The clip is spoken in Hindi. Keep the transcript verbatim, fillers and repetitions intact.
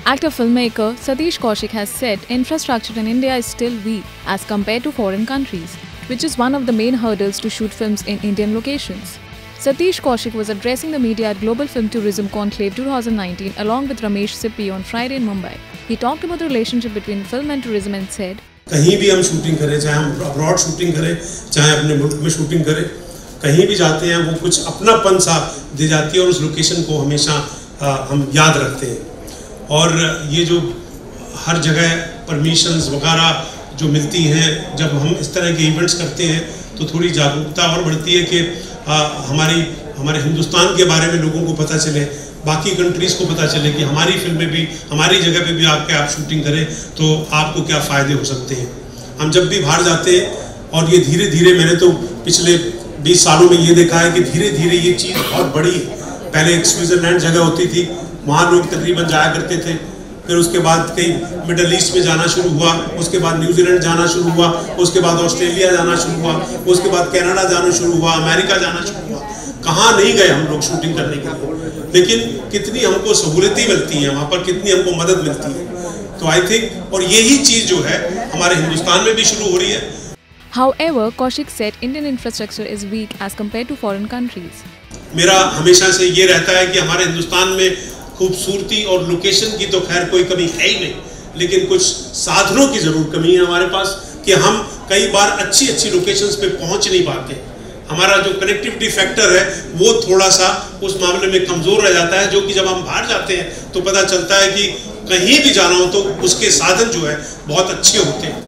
Actor-filmmaker Satish Kaushik has said infrastructure in India is still weak as compared to foreign countries, which is one of the main hurdles to shoot films in Indian locations. Satish Kaushik was addressing the media at Global Film Tourism Conclave twenty nineteen along with Ramesh Sippy on Friday in Mumbai. He talked about the relationship between film and tourism and said, कहीं भी हम शूटिंग करें, चाहे हम अब्रॉड शूटिंग करें, चाहे अपने मुल्क में शूटिंग करें, कहीं भी जाते हैं वो कुछ अपनापन सा दे जाती है और उस लोकेशन को हमेशा आ, हम याद रखते हैं। और ये जो हर जगह परमिशंस वगैरह जो मिलती हैं, जब हम इस तरह के इवेंट्स करते हैं तो थोड़ी जागरूकता और बढ़ती है कि आ, हमारी हमारे हिंदुस्तान के बारे में लोगों को पता चले, बाकी कंट्रीज़ को पता चले कि हमारी फिल्में भी हमारी जगह पे भी आके आप शूटिंग करें तो आपको क्या फ़ायदे हो सकते हैं। हम जब भी बाहर जाते हैं और ये धीरे धीरे, मैंने तो पिछले बीस सालों में ये देखा है कि धीरे धीरे ये चीज़ बहुत बड़ी है। पहले एक स्विट्ज़रलैंड जगह होती थी, वहाँ लोग तकरीबन जाया करते थे, फिर उसके बाद कहीं मिडल ईस्ट में जाना शुरू हुआ, उसके बाद न्यूजीलैंड जाना शुरू हुआ, उसके बाद ऑस्ट्रेलिया जाना शुरू हुआ, उसके बाद कनाडा जाना शुरू हुआ, अमेरिका जाना शुरू हुआ। कहाँ नहीं गए हम लोग शूटिंग करने के लिए, लेकिन कितनी हमको सहूलतें मिलती हैं वहाँ पर, कितनी हमको मदद मिलती है। तो आई थिंक और यही चीज़ जो है हमारे हिंदुस्तान में भी शुरू हो रही है। However, Kaushik said Indian infrastructure is weak as compared to foreign countries. मेरा हमेशा से ये रहता है कि हमारे हिंदुस्तान में खूबसूरती और लोकेशन की तो खैर कोई कमी है ही नहीं, लेकिन कुछ साधनों की ज़रूर कमी है हमारे पास कि हम कई बार अच्छी अच्छी लोकेशंस पे पहुंच नहीं पाते। हमारा जो कनेक्टिविटी फैक्टर है वो थोड़ा सा उस मामले में कमज़ोर रह जाता है, जो कि जब हम बाहर जाते हैं तो पता चलता है कि कहीं भी जाना हो तो उसके साधन जो है बहुत अच्छे होते हैं।